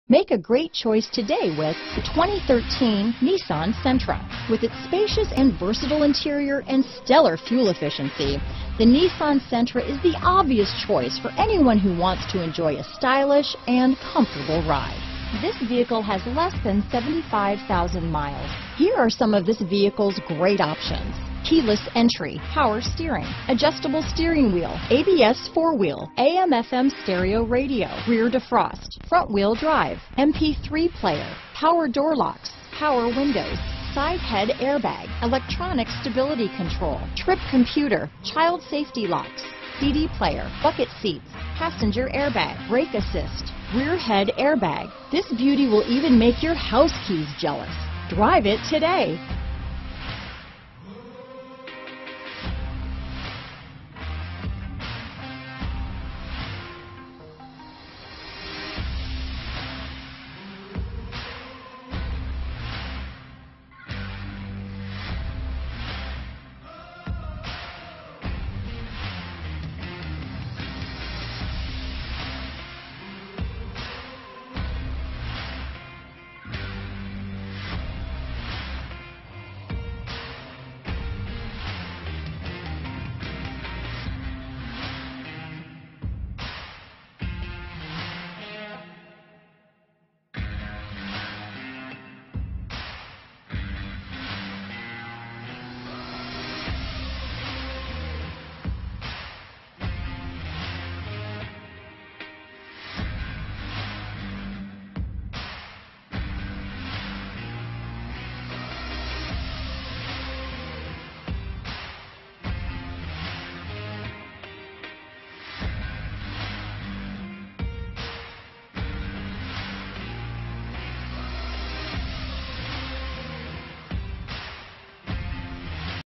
Make a great choice today with the 2013 Nissan Sentra. With its spacious and versatile interior and stellar fuel efficiency, the Nissan Sentra is the obvious choice for anyone who wants to enjoy a stylish and comfortable ride. This vehicle has less than 75,000 miles. Here are some of this vehicle's great options: keyless entry, power steering, adjustable steering wheel, ABS 4-wheel, AM/FM stereo radio, rear defrost, front-wheel drive, MP3 player, power door locks, power windows, side head airbag, electronic stability control, trip computer, child safety locks, CD player, bucket seats, passenger airbag, brake assist, rear head airbag. This beauty will even make your house keys jealous. Drive it today.